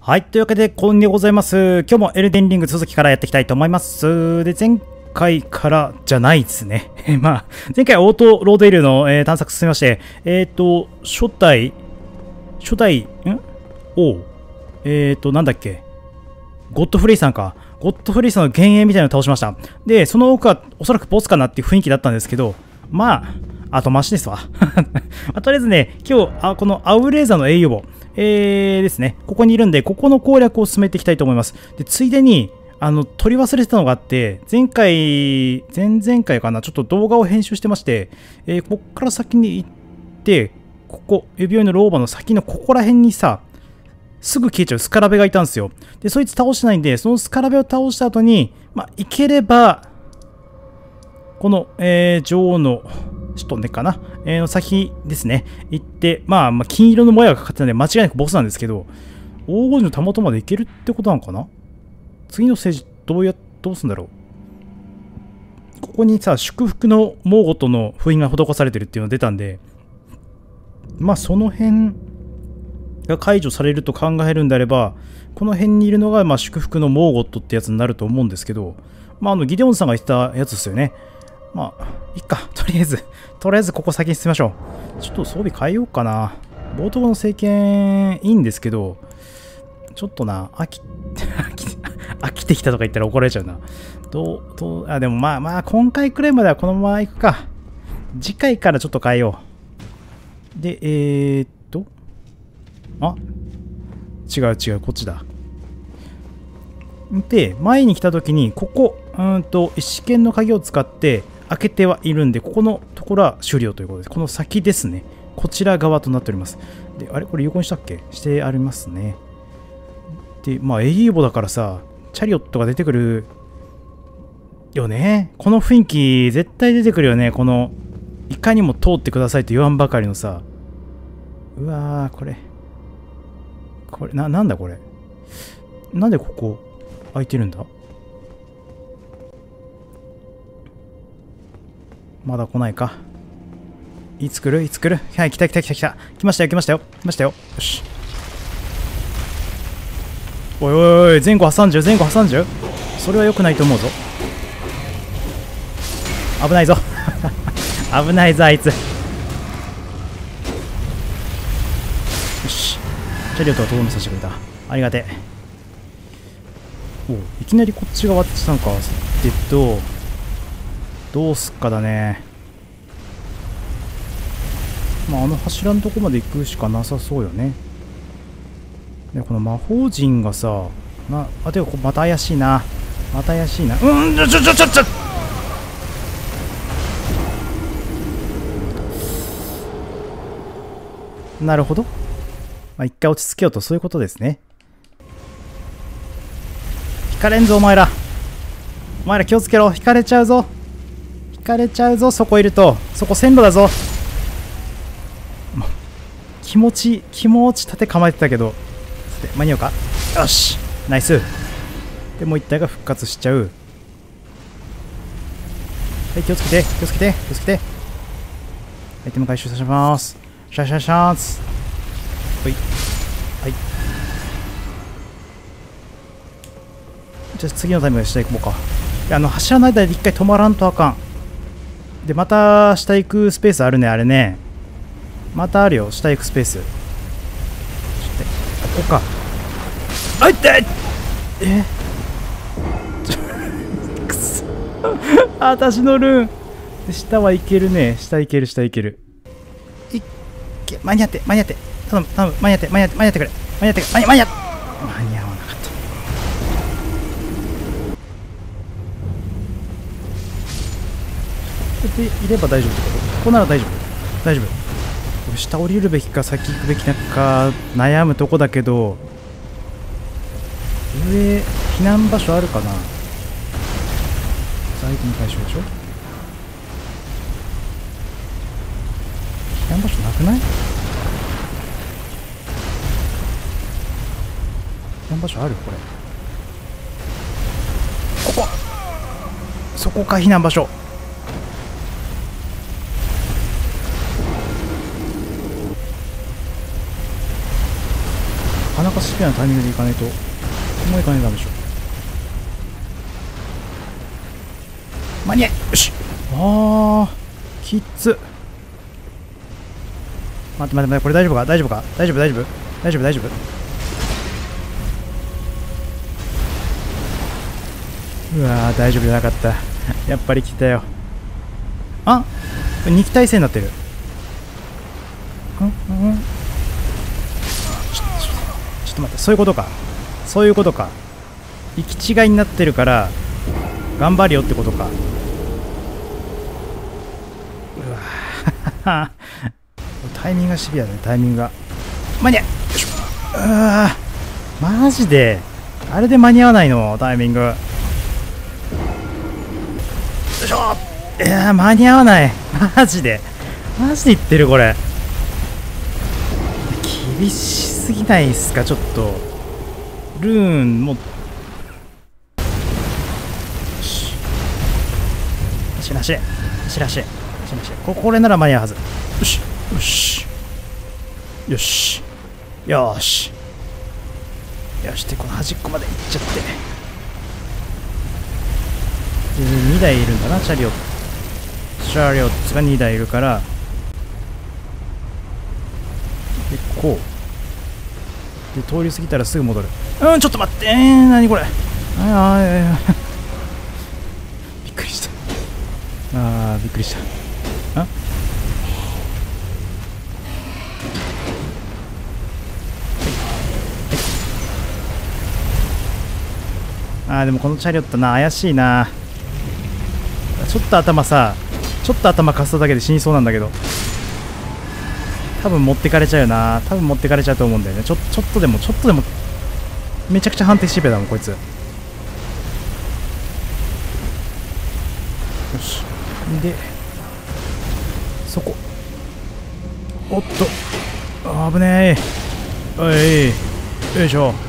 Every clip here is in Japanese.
はい。というわけで、こんでございます。今日もエルデンリング続きからやっていきたいと思います。で、前回からじゃないですね。前回オートロードエルの、探索進みまして、初代、おう。なんだっけ。ゴッドフレイさんか。ゴッドフレイさんの幻影みたいなのを倒しました。で、その奥はおそらくボスかなっていう雰囲気だったんですけど、後回しですわ。とりあえずね、今日、このアウレーザの英雄を、ですね、ここにいるんで、ここの攻略を進めていきたいと思います。で、ついでに、取り忘れてたのがあって、前々回かな、ちょっと動画を編集してまして、こっから先に行って、ここ、指輪の老婆の先のここら辺にさ、すぐ消えちゃうスカラベがいたんですよ。で、そいつ倒してないんで、そのスカラベを倒した後に、いければ、この、女王の、ちょっとねかな、の先ですね、行って、金色のもやがかかってたんで、間違いなくボスなんですけど、黄金のたもとまで行けるってことなのかな。次のステージ、どうすんだろう。ここにさ、祝福のモーゴットの封印が施されてるっていうのが出たんで、その辺が解除されると考えるんであれば、この辺にいるのが、祝福のモーゴットってやつになると思うんですけど、ギデオンさんが言ってたやつですよね。いっか。とりあえずここ先に進みましょう。ちょっと装備変えようかな。冒頭の聖剣いいんですけど、ちょっとな、飽きてきたとか言ったら怒られちゃうな。でも今回くらいまではこのまま行くか。次回からちょっと変えよう。で、違う、こっちだ。で、前に来た時に、ここ、石剣の鍵を使って、開けてはいるんで、ここのところは終了ということです。この先ですね。こちら側となっております。で、あれこれ有効にしたっけしてありますね。で、エイーボだからさ、チャリオットが出てくるよね。この雰囲気、絶対出てくるよね。この、いかにも通ってくださいと言わんばかりのさ。うわー、これ、なんだこれ。なんでここ、開いてるんだ。まだ来ないか。いつ来るはい、来た。来ましたよ。よし。おい、前後挟んじゃうそれは良くないと思うぞ。危ないぞ。危ないぞ、あいつ。よし。チャリオットはとどめさせてくれた。ありがてえ。いきなりこっち側ってなんか、どうすっかだね。あの柱のとこまで行くしかなさそうよね。で、この魔法陣がさ、てか、また怪しいな。ちょなるほど。一回落ち着けようと、そういうことですね。引かれんぞ、お前ら気をつけろ。引かれちゃうぞ、そこいると。そこ線路だぞ。気持ち立て構えてたけど、間に合うか。よし、ナイス。で、もう一体が復活しちゃう。はい、気をつけて。アイテム回収させます。シャーツ。はい。じゃあ次のタイムで下行こうか。柱の間で一回止まらんとあかん。で、また下行くスペースあるね、あれね。またあるよ、下行くスペース。ここか。あいってくそ。私のルーン。で、下はいけるね。下いける。間に合って。頼む。間に合ってくれ。間に合わなかった。でいれば大丈夫ってこと？ここなら大丈夫。下降りるべきか先行くべきか悩むとこだけど、上避難場所あるかな。アイテム回収でしょ。避難場所なくない？避難場所ある？これそこか。避難場所。 かなかシビアなタイミングでいかないと、もういかないとダメでしょ。間に合い、よし。あー、きつ。待って待って待って、これ大丈夫か、大丈夫か、大丈夫大丈夫大丈夫大丈夫。うわー、大丈夫じゃなかった。やっぱり来たよ。あ、2機体制になってる。ちょっと待って、そういうことか。そういうことか。行き違いになってるから頑張るよってことか。うわタイミングがシビアだね、タイミングが。間に合い、よいしょ。うわマジであれで間に合わないの、タイミング。よいしょ。いやー、間に合わない。マジでマジで言ってる、これ厳しすぎないっすか。ちょっとルーンも走れ走れ走れ走れ走れ走れ。これなら間に合うはず。よしよしよしよしよし。でこの端っこまで行っちゃって、2台いるんだな、チャリオッツが2台いるから、でこうで通り過ぎたらすぐ戻る。ちょっと待って、何これ。びっくりした。びっくりした。でもこのチャリオットな、怪しいな。ちょっと頭かすっただけで死にそうなんだけど、多分持ってかれちゃうよな。多分持ってかれちゃうと思うんだよね。ちょっとでもめちゃくちゃ判定シビアだもんこいつ。よし、でそこ、おっと危ねえ。おいよいしょ。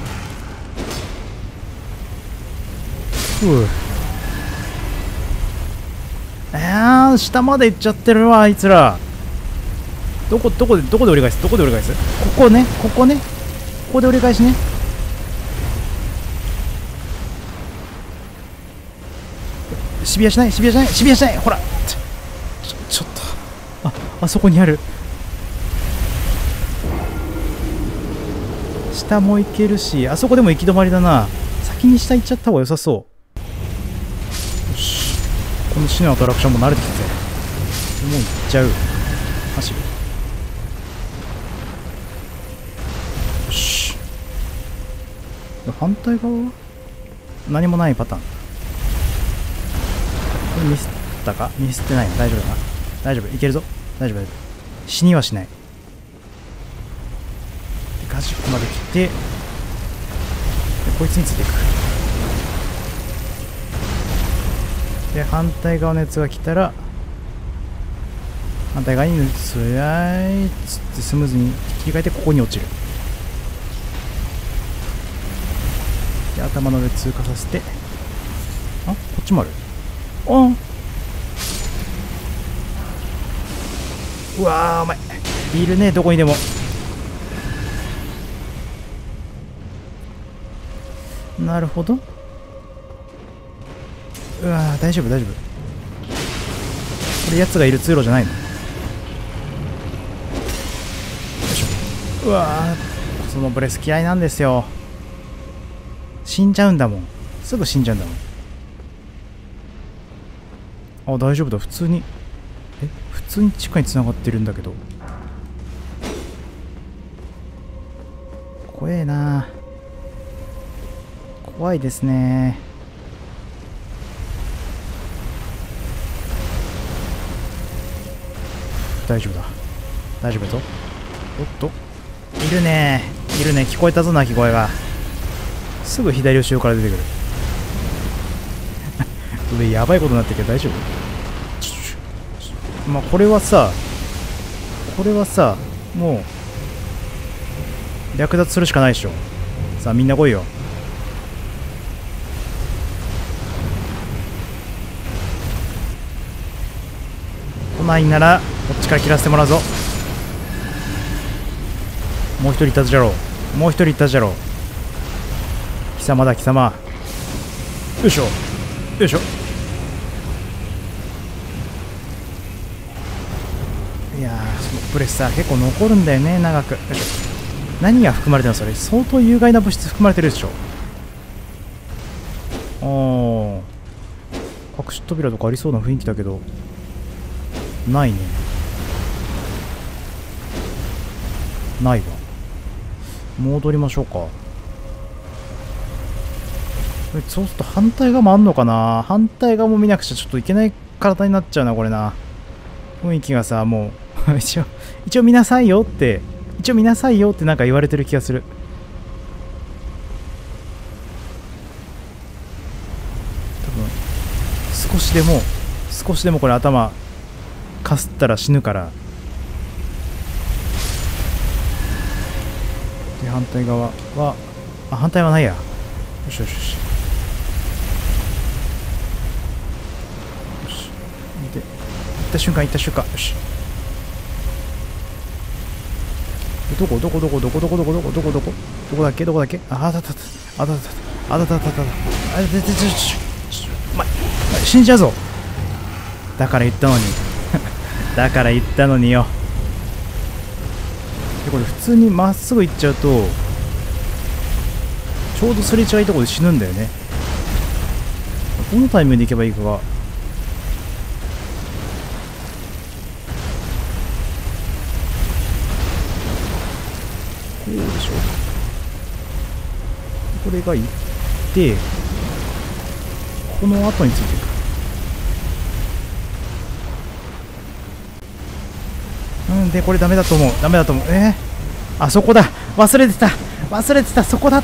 下まで行っちゃってるわ、あいつら。どこで折り返す。ここね、ここで折り返しね。シビアしない。ほらちょっと、あそこにある。下も行けるし、あそこでも行き止まりだな。先に下行っちゃった方が良さそう。よし、この死のアトラクションも慣れてきたぜ。もう行っちゃう。走る。よし、反対側は何もないパターン。これミスったか。ミスってないの。大丈夫だな。大丈夫、いけるぞ。大丈夫。死にはしない。ガジックまで来て、でこいつについていく。で反対側のやつが来たら、反対側にスライつってスムーズに切り替えて、ここに落ちる。で頭の上通過させて、こっちもある。うわー、お前いるね、どこにでも。なるほど。うわー、大丈夫。これやつがいる通路じゃないの。よいしょ。うわー、そのブレス嫌いなんですよ。死んじゃうんだもん。すぐ死んじゃうんだもん。大丈夫だ。普通に地下に繋がってるんだけど。怖えな。怖いですね。大丈夫だぞ。おっと、いるね。聞こえたぞ、鳴き声が。すぐ左後ろから出てくる。上やばいことになってるけど大丈夫。まあこれはさもう略奪するしかないでしょ。さあみんな来いよ。来ないならこっちから切らせてもらうぞ。もう一人いたずらろう。 もう一人いたじゃろ。貴様だ貴様。よいしょよいしょ。いやープレッサー結構残るんだよね、長く。よいしょ。何が含まれてるのそれ。相当有害な物質含まれてるでしょ。ああ、隠し扉とかありそうな雰囲気だけどないね。ないわ。戻りましょうか。そうすると反対側もあんのかな。反対側も見なくちゃちょっといけない体になっちゃうなこれな。雰囲気がさ、もう一応見なさいよってなんか言われてる気がする。多分少しでもこれ頭かすったら死ぬから。で反対側は反対はないや。よしよしよし。で行った瞬間よし。どこだっけ。死んじゃうぞ。だから言ったのによ。でこれ普通にまっすぐ行っちゃうとちょうどすれ違いところで死ぬんだよね。どのタイミングで行けばいいかが。こうでしょ。これが行ってこの後についていく。でこれダメだと思う。あそこだ。忘れてた。そこだった。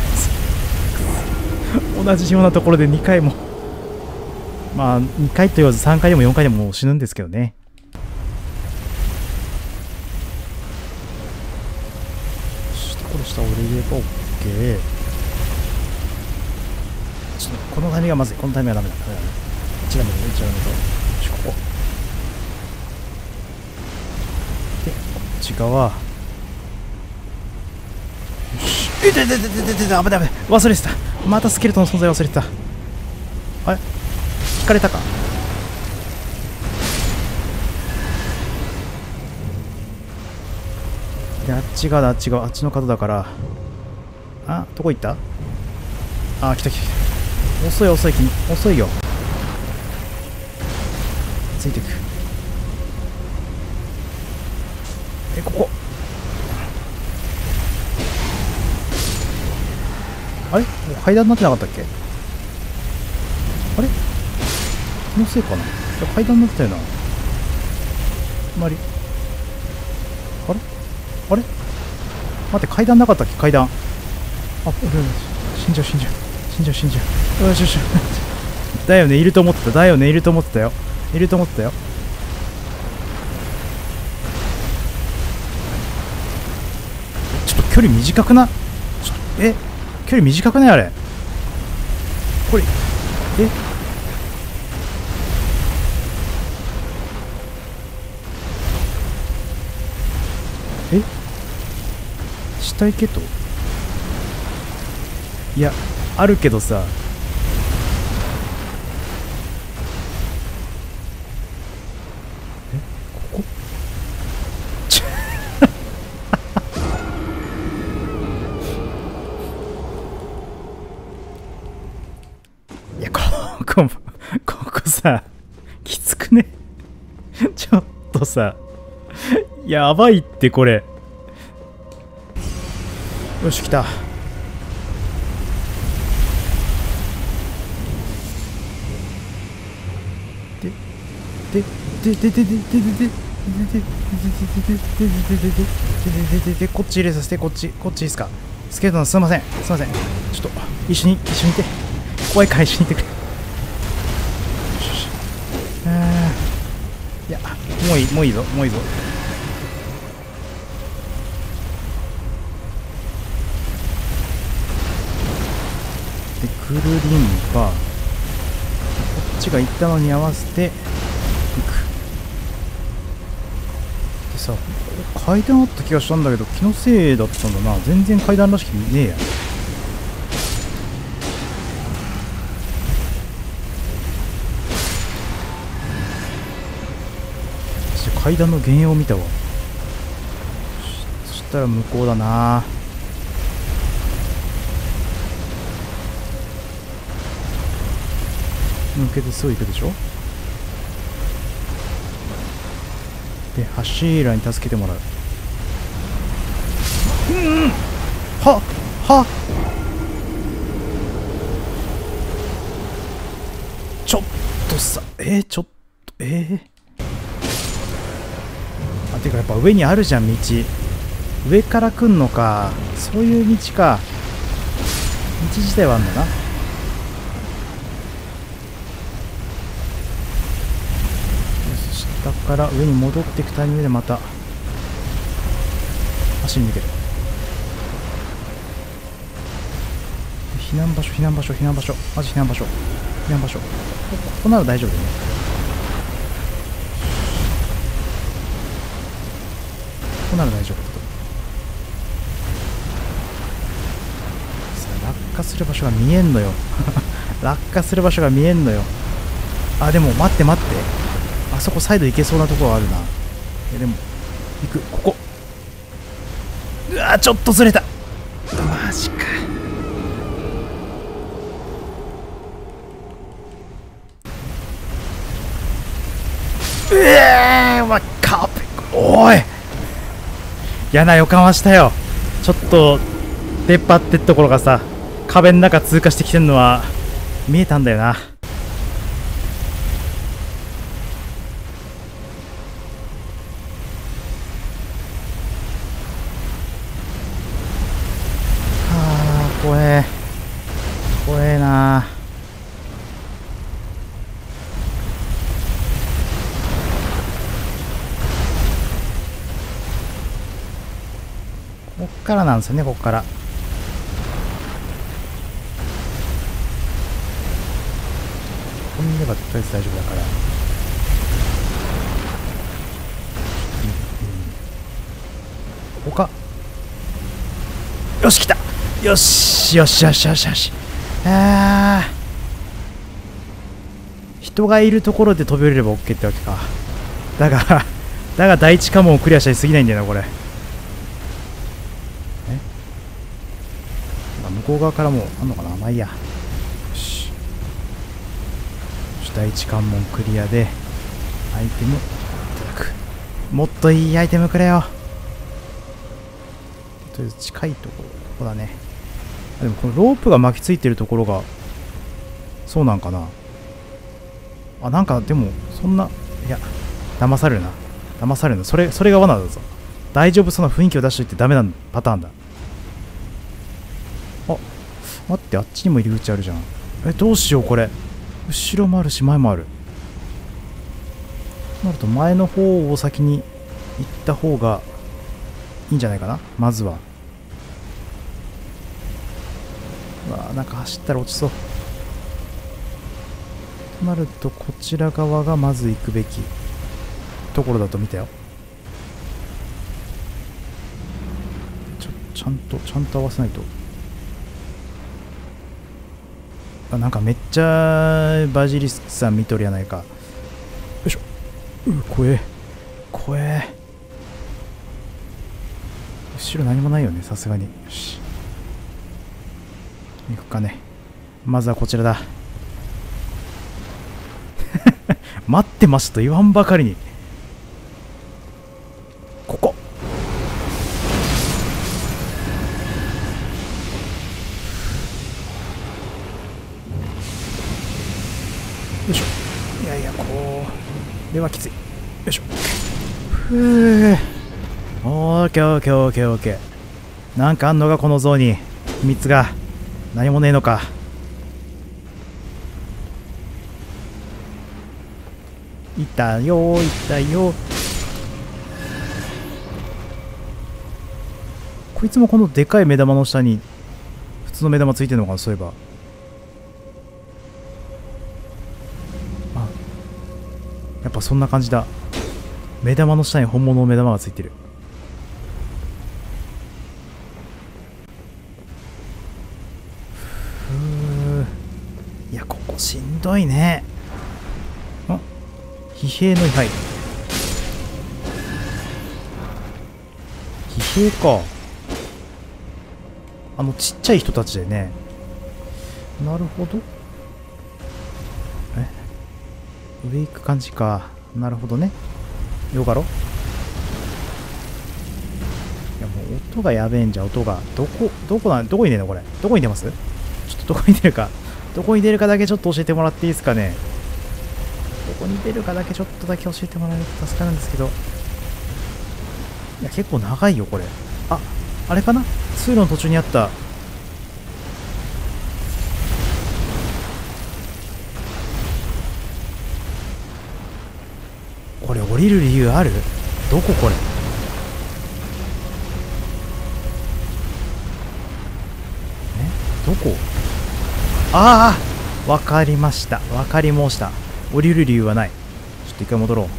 同じようなところで2回も、まあ2回と言わず3回でも4回でももう死ぬんですけどね。これ下降りれば OK。 ちょっとこのタイミングがまずい。このタイミングはダメだ。1ダメとここでこっち側。よし。危ない忘れてた。またスケルトンの存在忘れてた。あれ引かれたか。であっち側あっちの角だから。どこ行った。来た。遅いよ。ついてく。ここあれ階段になってなかったっけ。あれ気のせいかな。階段になってたよな。あれ待って、階段なかったっけ。階段死んじゃう。よしだよね、いると思ってたよ。ちょっと距離短くないあれ。これ下行けと。いやあるけどさ。ここいやここさきつくね。ちょっとさやばいってこれ。よし来た。でこっち入れさせて。こっちいいですか。スケートのすいませんちょっと一緒にいて。怖いから一緒にいてくれ。いやもういいぞ。でくるりんぱこっちが行ったのに合わせていく。でさ、階段あった気がしたんだけど、気のせいだったんだな。全然階段らしきねえや。階段の幻影を見たわ。そしたら向こうだな。抜けてすぐ行くでしょ。で、柱に助けてもらう。はちょっとさ、ちょっとてかやっぱ上にあるじゃん、道。上から来んのか。そういう道か。道自体はあんだな。下から上に戻っていくタイミングでまた走り抜ける。避難場所、避難場所、避難場所。マジ避難場所。避難場所。ここなら大丈夫だよね。ここなら大丈夫だと。さあ、落下する場所が見えんのよ。落下する場所が見えんのよ。あ、でも待って待って。あそこサイド行けそうなところあるな。でも、行く。ここ。うわー、ちょっとずれた。マジか。カーペおい、嫌な予感はしたよ。ちょっと出っ張ってっところがさ、壁の中通過してきてんのは見えたんだよな。はあ、怖え怖えな。こっからなんですよね、こっから。ここにいればとりあえず大丈夫だから。ここか。よし、来た。よしよしよしよしよし。人がいるところで飛び降りれば OK ってわけか。だが第一関門をクリアしたりすぎないんだよな、これ。向こう側からもあんのかな。まあいいや。よし。第一関門クリアでアイテムいただく。もっといいアイテムくれよ。とりあえず近いところ、ここだね。でもこのロープが巻きついてるところがそうなんかな。あ、なんかでもそんな、いや、騙されるな。騙されるな。それが罠だぞ。大丈夫そうな雰囲気を出しといてダメなパターンだ。あ、待って、あっちにも入り口あるじゃん。どうしようこれ。後ろもあるし前もある。となると前の方を先に行った方がいいんじゃないかな、まずは。うわー、なんか走ったら落ちそう。となるとこちら側がまず行くべきところだと見たよ。ちゃんと合わせないと。あ、なんかめっちゃバジリスクさん見とるやないか。よいしょ。怖え怖え。後ろ何もないよね、さすがに。よし、行くかね。まずはこちらだ。待ってましたと言わんばかりにここ。よいしょ。いやいや、これはきつい。よいしょ。ふう。オーケーオーケーオーケーオーケー。なんかあんのがこの像に。秘密が何もねえのか。いたよいたよ。こいつもこのでかい目玉の下に普通の目玉ついてるのかな、そういえば。あ、やっぱそんな感じだ。 目玉の下に本物の目玉がついてる。いや、ここしんどいね。疲弊の位牌。疲弊か。ちっちゃい人たちでね。なるほど。上行く感じか。なるほどね。よかろ。いや、もう音がやべえんじゃ、音が。どこに出るのこれ。どこに出ます？ちょっとどこに出るか。どこに出るかだけちょっと教えてもらっていいですかね。どこに出るかだけちょっとだけ教えてもらえると助かるんですけど。いや、結構長いよ、これ。あれかな？通路の途中にあった。これ降りる理由ある？どここれ？どこ？わかりました。わかり申した。降りる理由はない。ちょっと一回戻ろう。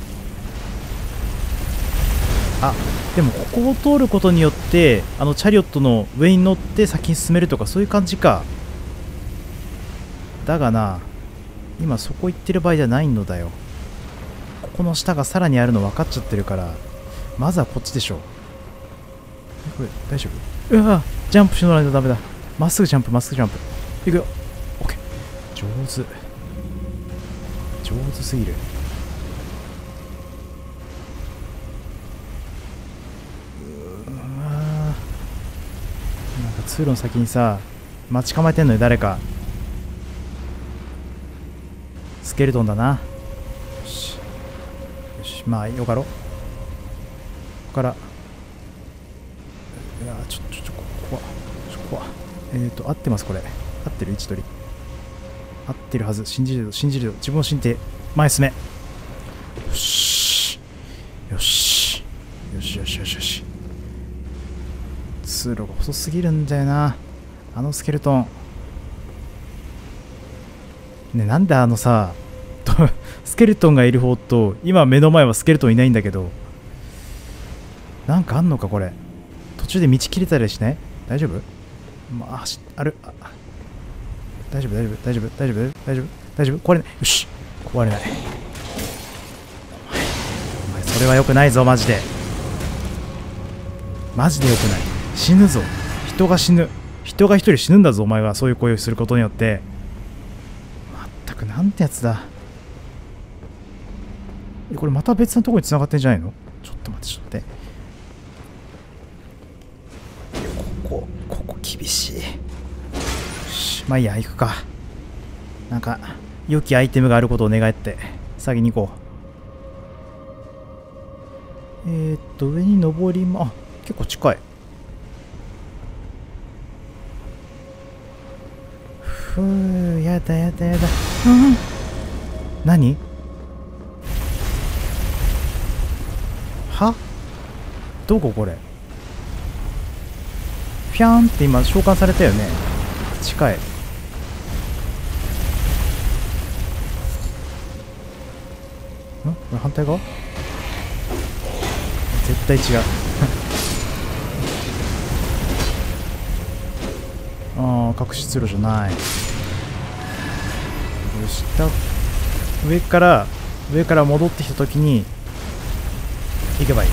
でもここを通ることによってチャリオットの上に乗って先に進めるとかそういう感じか。だがな、今そこ行ってる場合じゃないのだよ。ここの下がさらにあるの分かっちゃってるから、まずはこっちでしょ。これ大丈夫？ジャンプしないとダメだ。まっすぐジャンプ、まっすぐジャンプ。いくよ。オッケー。上手すぎる。なんか通路の先にさ、待ち構えてんのよ、誰か。スケルトンだな。よし。よし、まあ、よかろ。ここから。いや、ここは。合ってます、これ。合ってる、位置取り。合ってるはず。信じるよ。自分を信じて、前進め。よし。通路が細すぎるんだよな。スケルトン。ね、なんでスケルトンがいる方と、今目の前はスケルトンいないんだけど。なんかあんのか、これ。途中で道切れたりしない？大丈夫？大丈夫壊れない。よし。壊れない。お前、それは良くないぞ、マジで。マジで良くない。死ぬぞ。人が死ぬ。人が一人死ぬんだぞ、お前がそういう行為をすることによって。まったく、なんてやつだ。これまた別のところに繋がってんじゃないの？ちょっと待って。ここ厳しい。まあいいや、行くか。なんか良きアイテムがあることを願って先に行こう。上に登り結構近い。やだ。何？どここれ？ピャーンって今召喚されたよね。近い。これ反対側？絶対違う。隠し通路じゃない。上から戻ってきたときに行けばいい。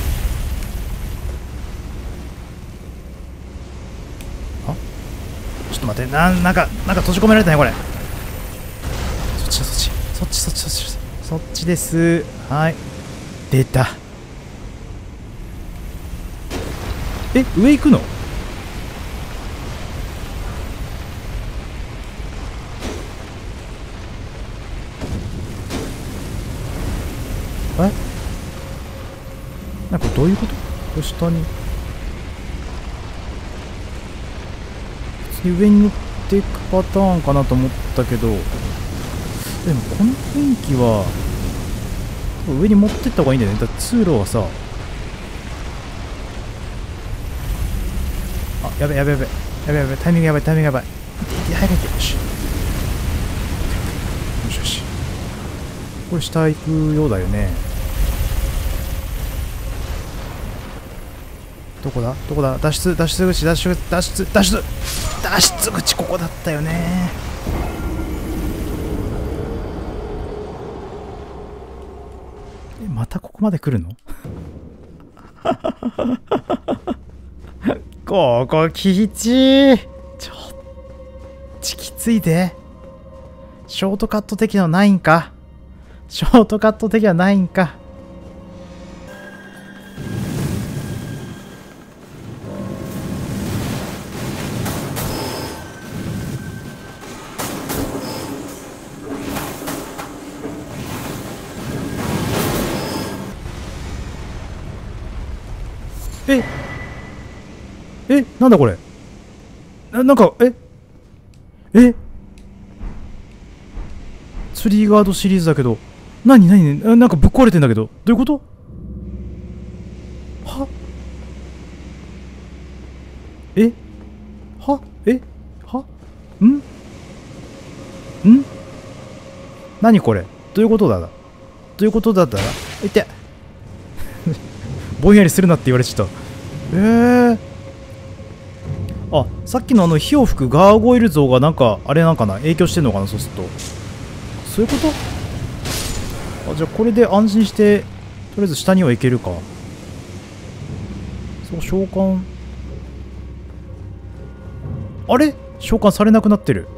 ちょっと待って、なんか閉じ込められたね、これ。そっちです。はい。出た。上行くの？なんかどういうこと？これ下に。普通に上に乗っていくパターンかなと思ったけど、でもこの雰囲気は上に持ってった方がいいんだよね。だって通路はさ、やべ、タイミングやばい。早く行って。よし。これ下行くようだよね。 どこだどこだ、脱出口、脱出口、ここだったよね。またここまで来るの？ここきちい。ちょっときついで。ショートカット的なのないんか。ショートカット的なのないんか。なんだこれ。なんか、ツリーガードシリーズだけど、何なんかぶっ壊れてんだけど、どういうこと？は何これ？どういうことだったらいてぼんやりするなって言われちゃった。あ、さっきの火を吹くガーゴイル像がなんかあれなんかな、影響してんのかな。そうするとそういうこと。じゃあこれで安心してとりあえず下には行けるか。そう、召喚、あれ召喚されなくなってる。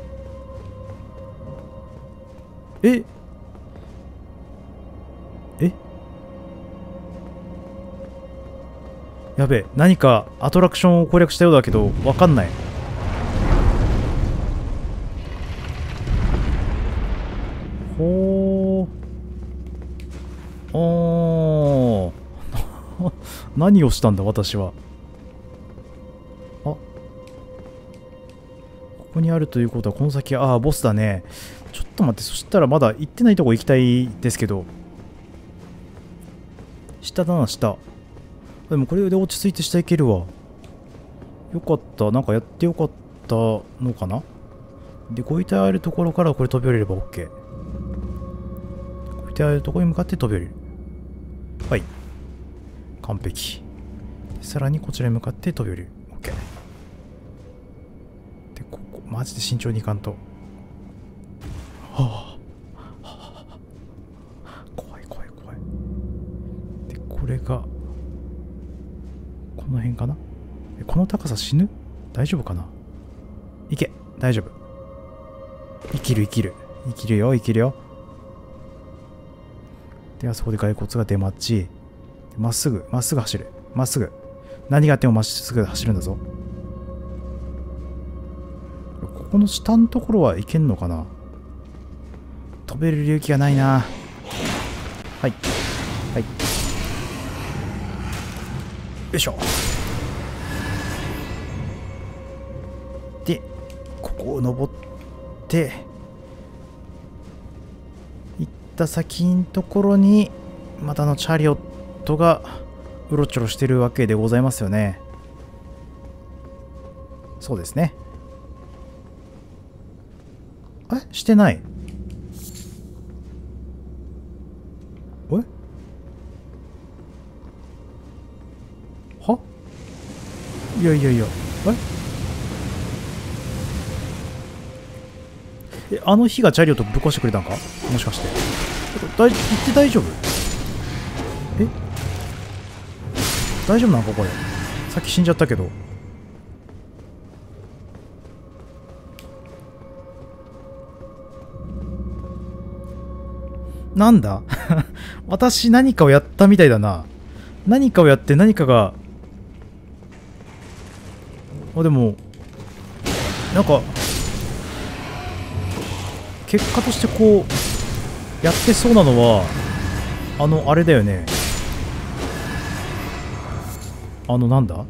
やべえ、何かアトラクションを攻略したようだけどわかんない。ほー何をしたんだ私は。ここにあるということはこの先、ボスだね。ちょっと待って、そしたらまだ行ってないとこ行きたいですけど。下だな、下。でもこれで落ち着いて下行けるわ。よかった。なんかやってよかったのかな。で、ご遺体あるところからこれ飛び降りれば OK。ご遺体あるところに向かって飛び降りる。はい。完璧。さらにこちらに向かって飛び降りる。OK。で、ここ、マジで慎重に行かんと。怖い。で、これが、この辺かな。この高さ死ぬ？大丈夫かな。いけ、大丈夫。生きるよ。で、あそこで骸骨が出待ち。まっすぐ走る。何があってもまっすぐ走るんだぞ。ここの下のところはいけんのかな。飛べる領域がないな。はい。よいしょ。で、ここを登って行った先のところにまたチャリオットがうろちょろしてるわけでございますよね。そうですね。してない。いやあの火がチャリオットぶっ壊してくれたんか、もしかして。行って大丈夫？大丈夫なんかこれ。さっき死んじゃったけど。なんだ私何かをやったみたいだな。何かをやって何かが、でもなんか結果としてこうやってそうなのはあれだよね。なんだ、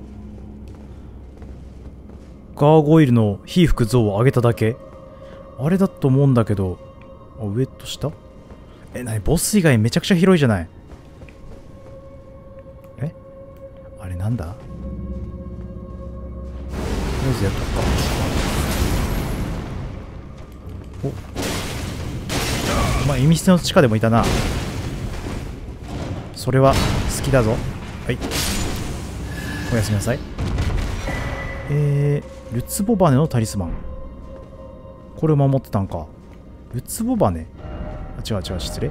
ガーゴイルの火吹く像を上げただけ、あれだと思うんだけど。上と下、何、ボス以外めちゃくちゃ広いじゃない。あれなんだ、とりあえずやっとくか。お前、意味捨ての地下でもいたな。それは好きだぞ。はい。 おやすみなさい。ルツボバネのタリスマン。これを守ってたんか。ルツボバネ。あ、違う違う、失礼。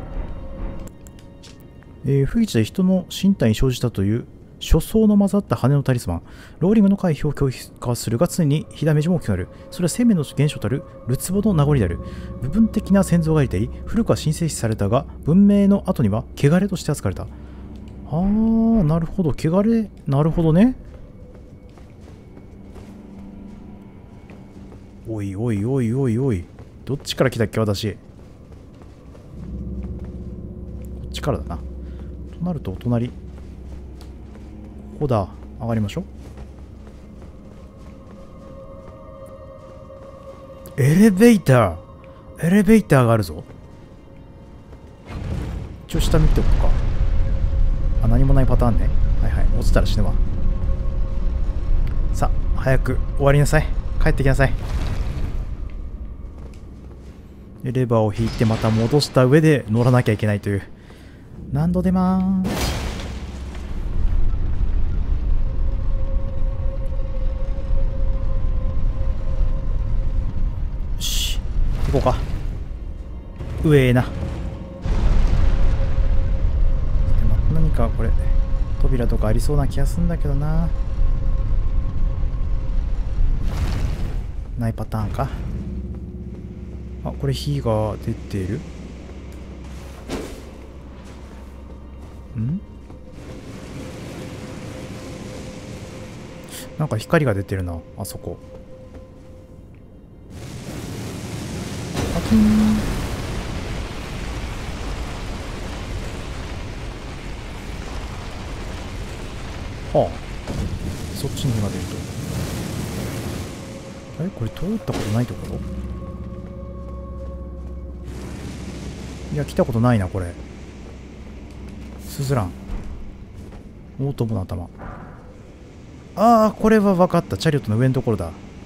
不義で人の身体に生じたという初相の混ざった羽のタリスマン。ローリングの回避を拒否化するが常に火ダメージも大きくなる。それは生命の現象たるルツボの名残である。部分的な先祖がいていり、古くは神聖視されたが、文明の後には汚れとして扱われた。なるほど、汚れ、なるほどね。おいおいおいおいおい。どっちから来たっけ、私。こっちからだな。となると、お隣。ここだ。上がりましょう。エレベーターがあるぞ。一応下見ておくか。あ、何もないパターンね。はいはい。落ちたら死ぬわ。さあ、早く終わりなさい。帰ってきなさい。レバーを引いてまた戻した上で乗らなきゃいけないという。何度でまーす。よし、行こうか。上へな。何かこれ扉とかありそうな気がするんだけどな。ないパターンか。あ、これ火が出てる。ん？なんか光が出てるな、あそこ。パキーン。はあ、そっちに火が出ると。これ通ったことないところ？いや、来たことないな、これ。スズラン。大友の頭。ああ、これは分かった。チャリオットの上のところだ。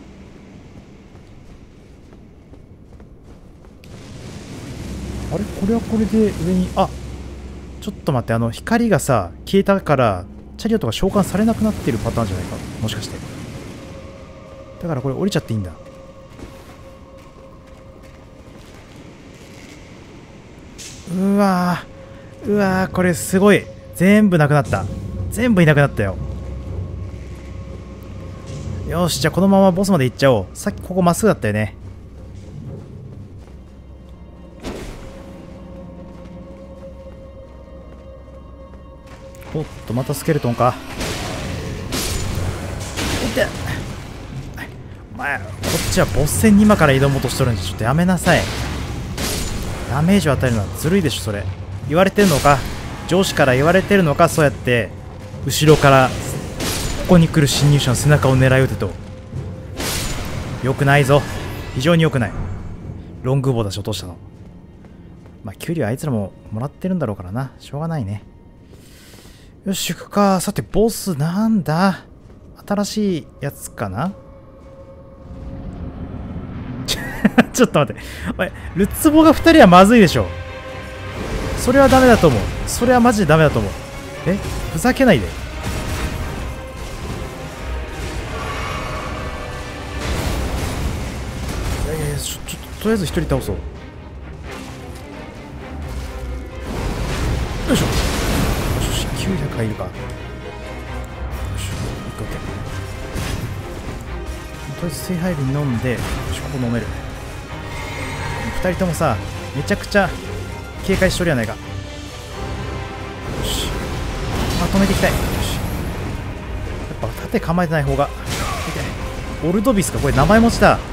あれ、これはこれで上に、あ、ちょっと待って、光がさ、消えたから、チャリオットが召喚されなくなってるパターンじゃないか。もしかして。だからこれ降りちゃっていいんだ。うわー、これすごい。全部なくなった。全部いなくなったよ。よし、じゃあこのままボスまで行っちゃおう。さっきここまっすぐだったよね。おっと、またスケルトンか。お前、こっちはボス戦に今から挑もうとしとるんで、ちょっとやめなさい。ダメージを与えるのはずるいでしょ、それ。言われてるのか、上司から言われてるのか、そうやって後ろからここに来る侵入者の背中を狙い撃てと。よくないぞ。非常によくない。ロングボウだし落としたの。まあ給料あいつらももらってるんだろうからな。しょうがないね。よし、行くか。さてボスなんだ。新しいやつかな。ちょっと待って。おい、ルツボが2人はまずいでしょ。それはダメだと思う。それはマジでダメだと思う。ふざけないで。ちょっととりあえず1人倒そう。よいしょ。よし、900入るか。よし、オッケーオッケー。とりあえず聖杯瓶飲んで、ここ飲める。2人ともさ、めちゃくちゃ警戒しとるやないか。よし、まとめていきたい。よし、やっぱ盾構えてない方が。オルドビスか、これ名前持ちだ。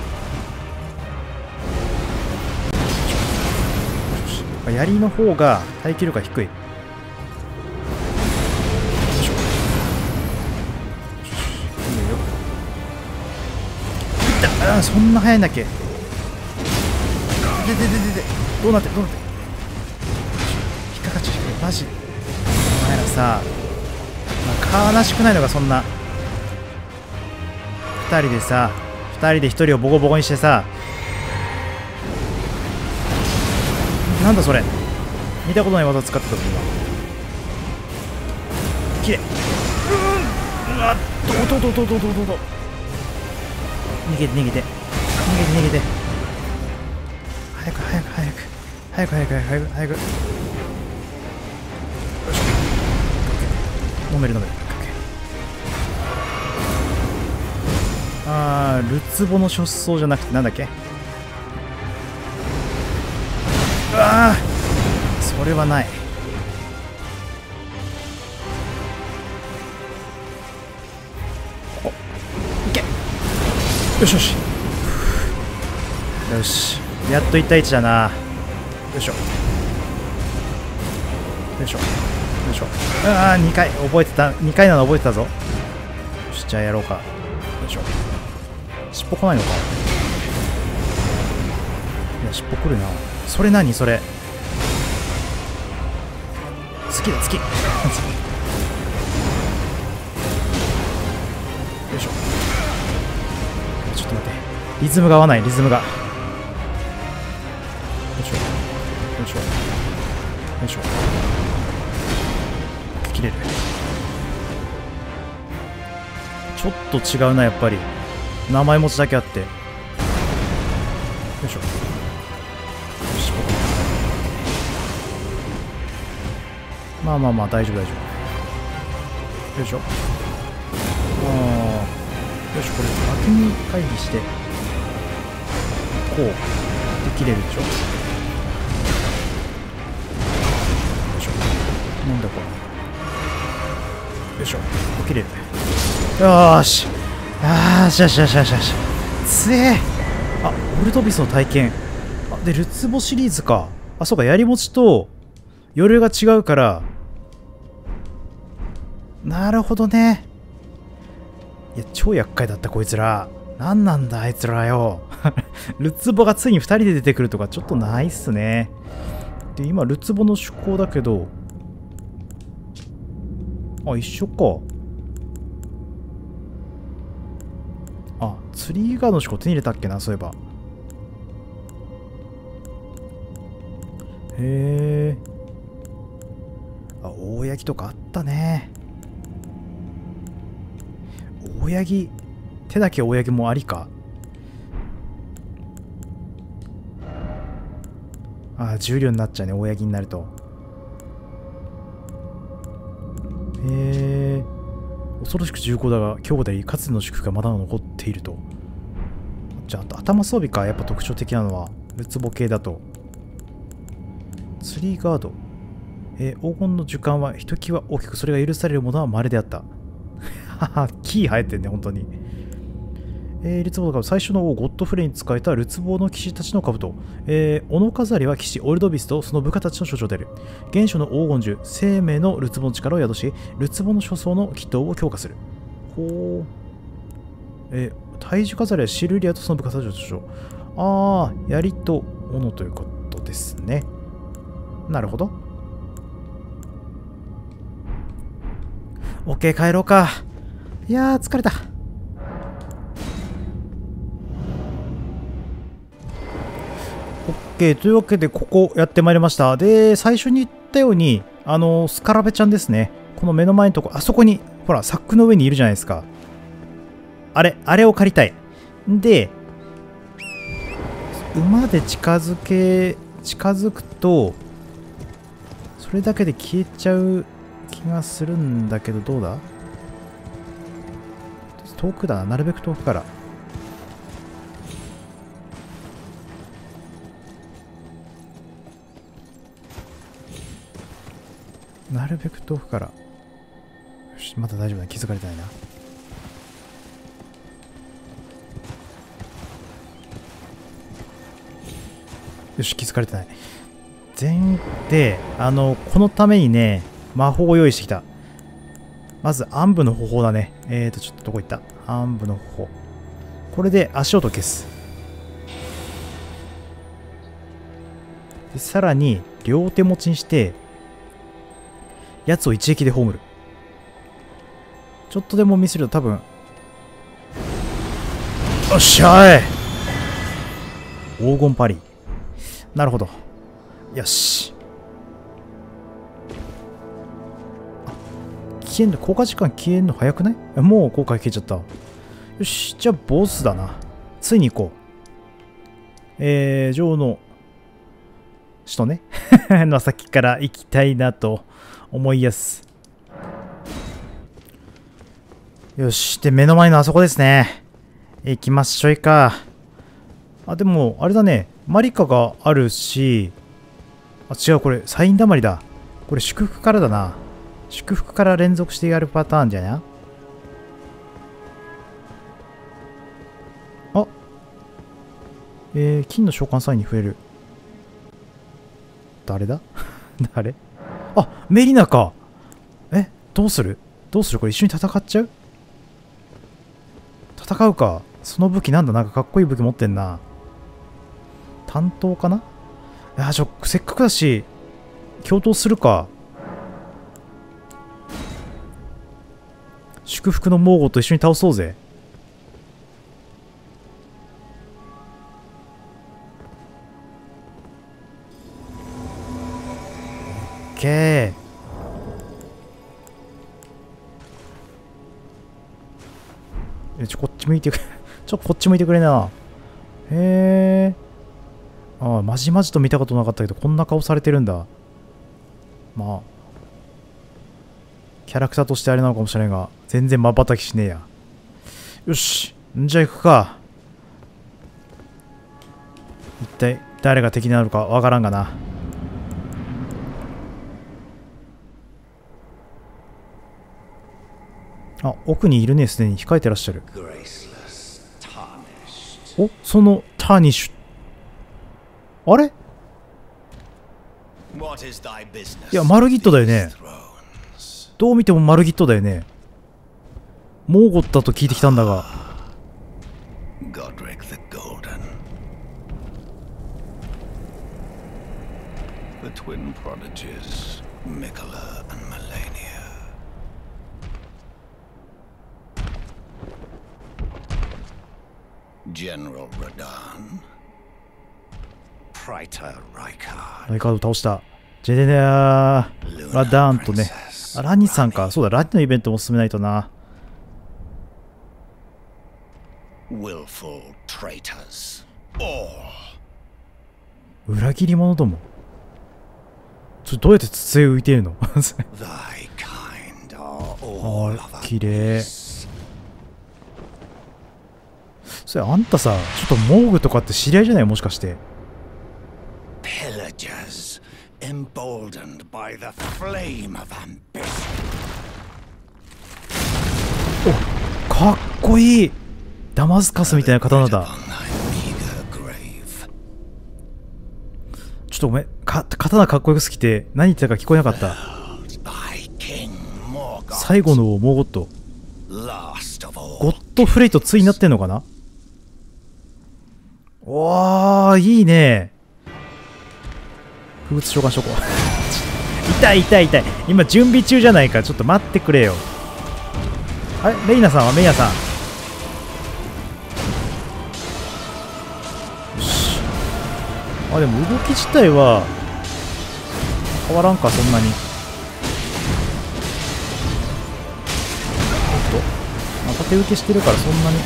槍の方が耐久力が低い。よいしょ。いいよ。いった。そんな速いんだっけ。どうなって引っかかっちゃう。マジお前らさ、悲しくないのか。そんな2人でさ、2人で1人をボコボコにしてさ。なんだそれ。見たことない技使ってたぞ今。きれい。 わっ、ど逃げて逃げて逃げて逃げて、早く早く早く早く早く早く早く、よいしょ、飲める飲める。ルツボの出走じゃなくてなんだっけ。うわー、それはない。いけ、よしよしよし、やっと1対1だな。よいしょよいしょよいしょ。2回覚えてた、2回なの覚えてたぞ。よし、じゃあやろうか。よいしょ。尻尾来ないのか。いや、尻尾来るな。それ何それ。好きだ、好き。よいしょ。ちょっと待って、リズムが合わない、リズムが。よいしょよいしょよいしょ。切れる。ちょっと違うな、やっぱり名前持ちだけあって。よいしょ。まあまあまあ、大丈夫大丈夫。よいしょ。よいしょ、これ先に回避してこうで切れるでしょ。よいしょ。なんだこれ。よいしょ、切れる。よーし、よしよしよしよしよし、つえ。オルドビスの体験。でルツボシリーズか。そうか、槍持ちと鎧が違うから。なるほどね。いや、超厄介だった、こいつら。何なんだあいつらよ。ルツボがついに2人で出てくるとかちょっとないっすね。で今ルツボの趣向だけど、一緒か。ツリーガードの趣向手に入れたっけな、そういえば。へえ。大ヤギとかあったね。大ヤギ、手だけ大ヤギもありか。重量になっちゃうね、大ヤギになると。へえ。恐ろしく重厚だが強固であり、かつての祝福がまだ残っていると。じゃあ、頭装備か。やっぱ特徴的なのはルツボ系だと。ツリーガード。黄金の樹幹はひときわ大きく、それが許されるものは稀であった。木生えてんね、本当に。ルツボの兜、最初の王ゴッドフレイに仕えたルツボの騎士たちの兜。オノ飾りは騎士オルドビスとその部下たちの所長である。原初の黄金樹、生命のルツボの力を宿し、ルツボの諸層の祈祷を強化する。ほう。体重飾りはシルリアとその部下たちの所長。槍と斧ということですね。なるほど。OK、帰ろうか。いやー、疲れた。OK、というわけで、ここやってまいりました。で、最初に言ったように、スカラベちゃんですね。この目の前のとこ、あそこに、ほら、サックの上にいるじゃないですか。あれを借りたい。で、馬で近づくと、それだけで消えちゃう気がするんだけど、どうだ？遠くだな。なるべく遠くから。なるべく遠くから。よし、まだ大丈夫だ。気づかれてないな。よし、気づかれてない。で、このためにね、魔法を用意してきた。まず、暗部の方法だね。ちょっとどこ行った？暗部の方法。これで足音消す。で、さらに、両手持ちにして、奴を一撃で葬る。ちょっとでもミスると多分。おっしゃい！黄金パリ。なるほど。よし。消消えんの、効果時間消えんの早くない？もう効果消えちゃった。よし、じゃあボスだな。ついに行こう。女王の人ね。の先から行きたいなと思いやす。よし。で、目の前のあそこですね。行きましょいか。あ、でも、あれだね。マリカがあるし、あ、違う、これ、サインだまりだ。これ、祝福からだな。祝福から連続してやるパターンじゃな。あ、金の召喚サインに増える。誰だ？誰？あ、メリナか。どうする？どうする？これ一緒に戦っちゃう？戦うか。その武器なんだ？なんかかっこいい武器持ってんな。担当かな？いや、せっかくだし、共闘するか。祝福のモーゴと一緒に倒そうぜ。オッケー。こっち向いてくれ。こっち向いてくれな。へえ。ああ、まじまじと見たことなかったけど、こんな顔されてるんだ。まあ、キャラクターとしてあれなのかもしれないが、全然瞬きしねえや。よし。んじゃ行くか。一体、誰が敵になるかわからんがな。あ、奥にいるね、すでに控えてらっしゃる。お、そのターニッシュ。あれ？いや、マルギットだよね。どう見てもマルギットだよね。モーゴットと聞いてきたんだが。 General Radan, Praetor Rykard, ライカード倒した。ジェネラー、ラダーンとね。あ、ラニさんか。そうだ、ラニのイベントも進めないとな。 willful traitors, all. 裏切り者ども。どうやって筒へ浮いているの？ Thy kind are all あ、綺麗。それあんたさ、ちょっとモーグとかって知り合いじゃない？もしかして。 pillagers, emboldened by the flame of ambition. お、かっこいい。ダマスカスみたいな刀だ。ちょっとごめん。刀かっこよすぎて何言ってたか聞こえなかった。最後のモーゴット。ゴッドフレイトついになってんのかな？おー、いいね。風物召喚しとこう。痛い痛い痛い。今準備中じゃないか。ちょっと待ってくれよ。あれ、レイナさんはメイヤさん。よし。あ、でも動き自体は変わらんか、そんなに。おっと、まあ、縦受けしてるからそんなに。よ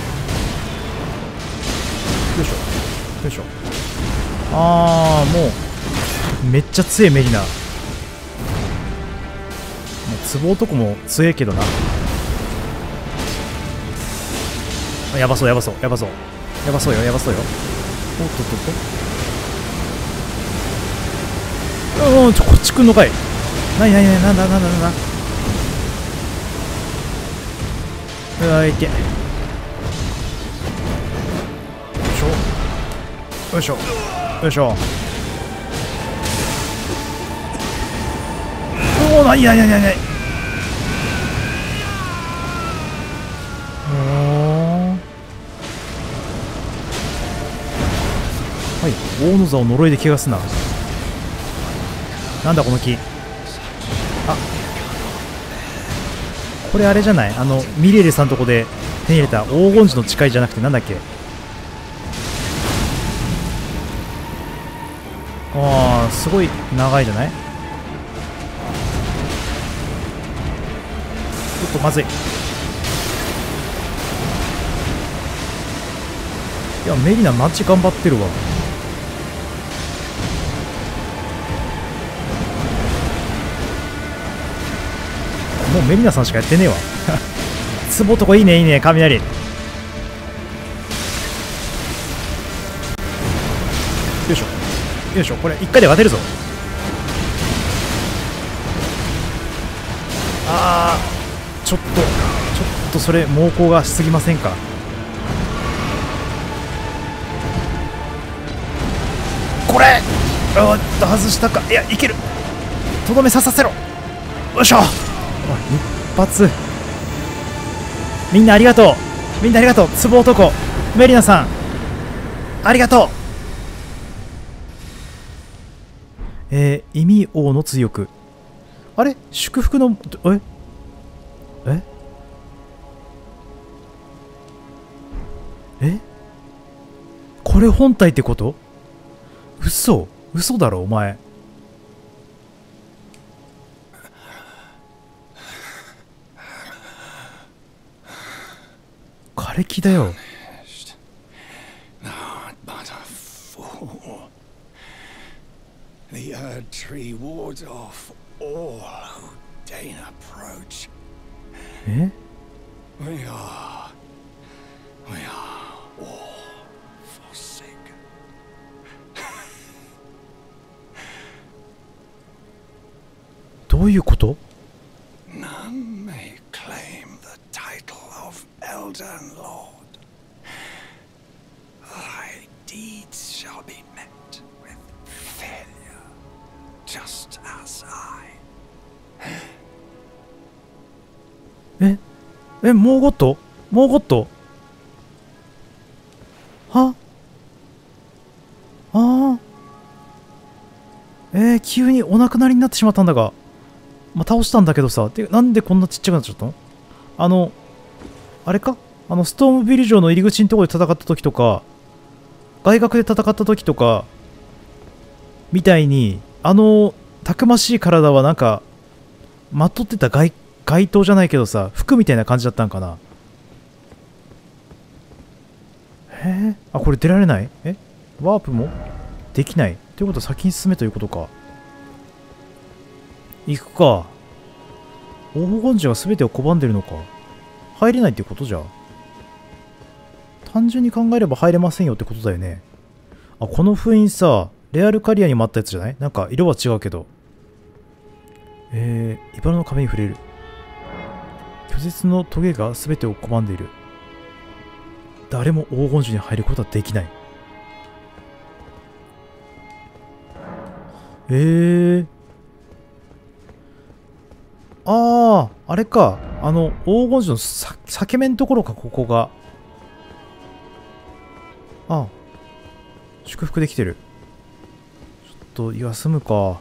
いしょよいしょ。あー、もうめっちゃ強いメリナ。もう壺男も強いけどな。やばそうやばそうやばそうやばそうよやばそうよ。おっとっとっと。こっち来んのかい。なになになになんだなんだなんだ。うわ、いけ。よいしょよいしょ。おお、なになになになに。はい、大野座を呪いで怪我すな。なんだこの木。あ、これあれじゃない？ミレーレさんとこで手に入れた黄金樹の誓いじゃなくてなんだっけ？ああ、すごい長いじゃない？ っとまずい。いやメリナマジ頑張ってるわ。もうメリナさんしかやってねえわ。ツボとこいいねいいね雷。よいしょよいしょ、これ1回で当てるぞ。あーちょっとそれ猛攻がしすぎませんか。これ外したか。いやいける。とどめさせろ。よいしょ。一発。みんなありがとう。みんなありがとう。つぼ男メリナさんありがとう。意味王の追憶。あれ祝福のこれ本体ってこと？嘘だろお前。枯れ木だよ。 The Erd Tree wards off all who deign approach. We are all forsaken. What? どういうこと？ None may claim the title of Elden Lord. Thy deeds shall be met with failure, just as I. モーゴットは急にお亡くなりになってしまったんだが、倒したんだけどさ。なんでこんなちっちゃくなっちゃったの？あれか、ストームビル城の入り口のところで戦った時とか、外角で戦った時とかみたいに、たくましい体はなんかまとってた街灯じゃないけどさ、服みたいな感じだったんかな。これ出られない？ワープもできないということは先に進めということか。行くか。黄金樹が全てを拒んでるのか。入れないってことじゃ。単純に考えれば入れませんよってことだよね。この封印さ、レアルカリアにもあったやつじゃない？なんか色は違うけど。茨の壁に触れる。拒絶のトゲが全てを拒んでいる。誰も黄金樹に入ることはできない。あれか。黄金樹の裂け目のところか、ここが。祝福できてる。ちょっと休むか。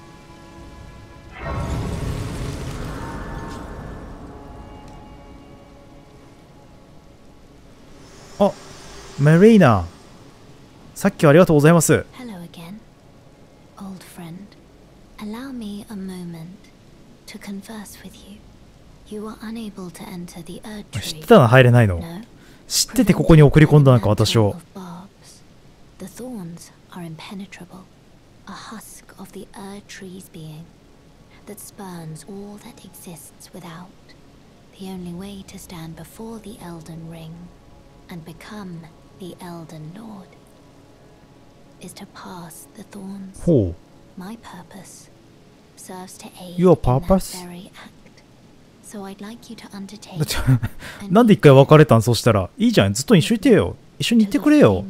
メリーナ。さっきはありがとうございます。 Hello again, old friend. Allow me a moment to converse with you. You were unable to enter the Erd Tree. 知ってたの入れないの？知っててここに送り込んだのか、私を。 The thorns are impenetrable, a husk of the Erd Tree's being that spurns all that exists without. The only way to stand before the Elden Ring and become the Elden Lord is to pass the thorns. ほう。 My purpose serves to aid Your in that purpose? very act. So I'd like you to undertake なんで一回別れたん？そしたらいいじゃん、ずっと一緒にいてよ。一緒にいてくれよ。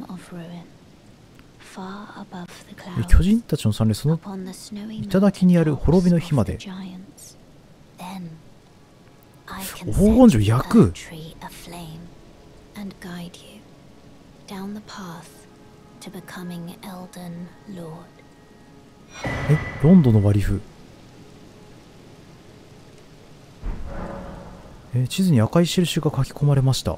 巨人たちの山林、その頂にある滅びの日まで。黄金樹焼く。ロンドの割り符。地図に赤い印が書き込まれました。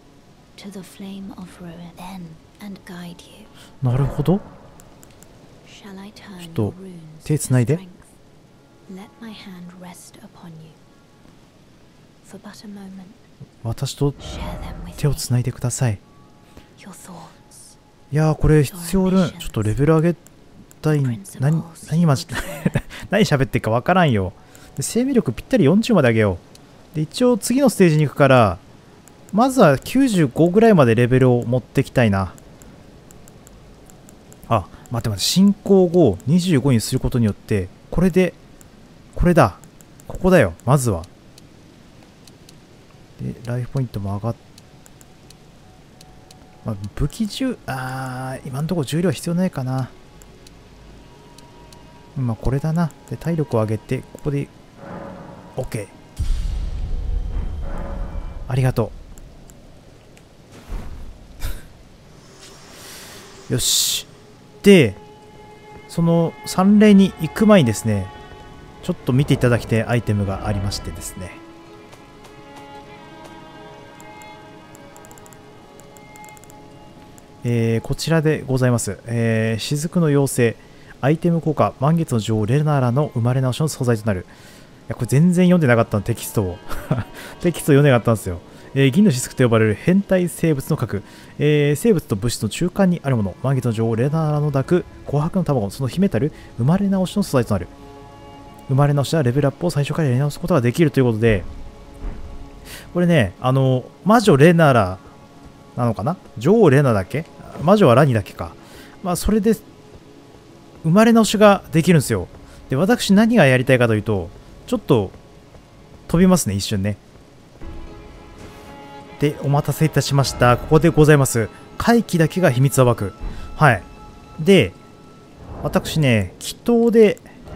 なるほど。 ちょっと手つないで。私と手をつないでください。いやー、これ必要るん。ちょっとレベル上げたい。何喋ってるかわからんよ。で、生命力ぴったり40まで上げよう。で、一応次のステージに行くから、まずは95ぐらいまでレベルを持ってきたいな。あ、待って、進行後を25にすることによって、これで、これだ。ここだよ、まずは。で、ライフポイントも上がっ、武器今のところ重量必要ないかな。これだな。で、体力を上げて、ここで、OK。ありがとう。よし。で、その3連に行く前にですね、ちょっと見ていただきたいアイテムがありましてですね。こちらでございます。雫の妖精。アイテム効果、満月の女王レナラの生まれ直しの素材となる。いや、これ全然読んでなかったの、テキストを。テキスト読んでなかったんですよ。銀の雫と呼ばれる変態生物の核、生物と物質の中間にあるもの、満月の女王レナラの抱く琥珀の卵、その秘めたる生まれ直しの素材となる。生まれ直しはレベルアップを最初からやり直すことができるということで、これね、魔女レナラなのかな、女王レナだっけ、魔女はラニだっけか。それで生まれ直しができるんですよ。で、私何がやりたいかというと、ちょっと飛びますね、一瞬ね。で、お待たせいたしました。ここでございます。怪奇だけが秘密を暴く。はい。で、私ね、祈祷で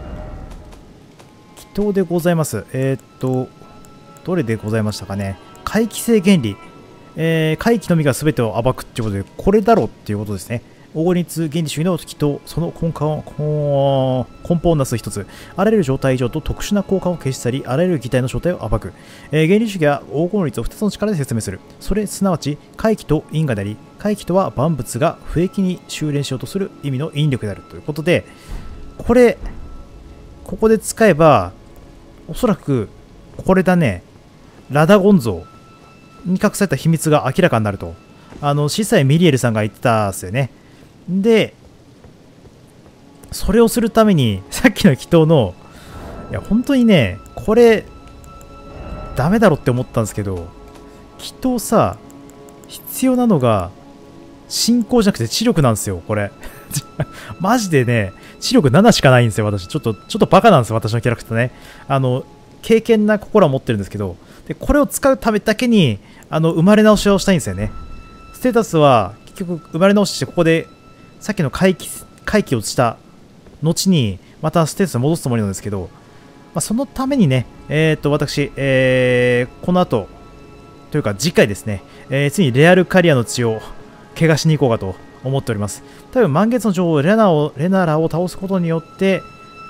ございます。どれでございましたかね。怪奇性原理。怪奇のみが全てを暴くっていうことで、これだろっていうことですね。黄熱原理主義の祈祷、その根本をなす一つ。あらゆる状態以上と特殊な効果を消し去り、あらゆる擬態の正体を暴く。原理主義は黄金律を2つの力で説明する。それすなわち、怪奇と因果であり、怪奇とは万物が不益に修練しようとする意味の引力であるということで、ここで使えば、おそらく、これだね、ラダゴン像に隠された秘密が明らかになると。司祭ミリエルさんが言ってたんですよね。で、それをするために、さっきの祈祷の、いや、本当にね、これ、ダメだろって思ったんですけど、祈祷さ、必要なのが、信仰じゃなくて知力なんですよ、これ。マジでね、知力7しかないんですよ、私。ちょっとバカなんですよ、私のキャラクターね。経験な心は持ってるんですけど、で、これを使うためだけに、生まれ直しをしたいんですよね。ステータスは、結局、生まれ直して、ここで、さっきの怪奇をした後に、またステータスに戻すつもりなんですけど、そのためにね、私、この後、というか次回ですね、ついにレアルカリアの血を怪我しに行こうかと思っております。多分、満月の女王レナラを倒すことによって、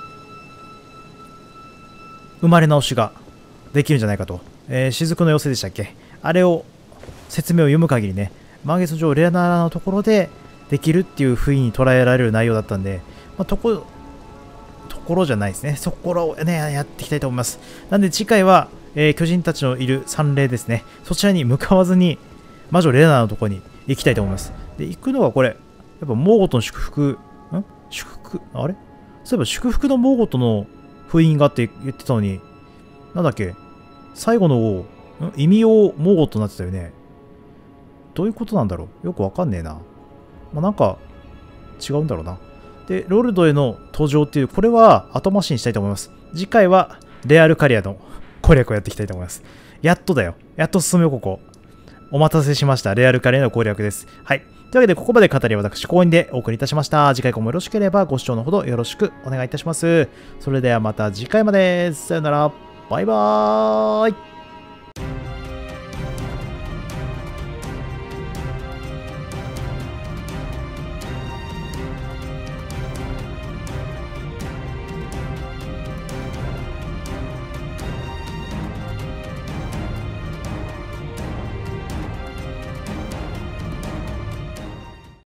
生まれ直しができるんじゃないかと。雫の妖精でしたっけ、あれを、説明を読む限りね、満月の女王レナラのところで、できるっていう風に捉えられる内容だったんで、ところじゃないですね。そこをね、やっていきたいと思います。なんで次回は、巨人たちのいる山霊ですね。そちらに向かわずに、魔女レナのところに行きたいと思います。で、行くのはこれ、やっぱモーゴトの祝福、あれそういえば祝福のモーゴトの封印があって言ってたのに、なんだっけ、最後の王、意味をモーゴトになってたよね。どういうことなんだろう、よくわかんねえな。なんか違うんだろうな。で、ロルドへの登場っていう、これは後回しにしたいと思います。次回はレアルカリアの攻略をやっていきたいと思います。やっとだよ。やっと進めよう、ここ。お待たせしました。レアルカリアの攻略です。はい。というわけで、ここまで語り私、公演でお送りいたしました。次回もよろしければご視聴のほどよろしくお願いいたします。それではまた次回まで。さよなら。バイバーイ。